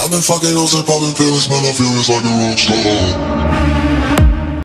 I've been fucking hoes and popping pills, man, I feel it's like a rock star.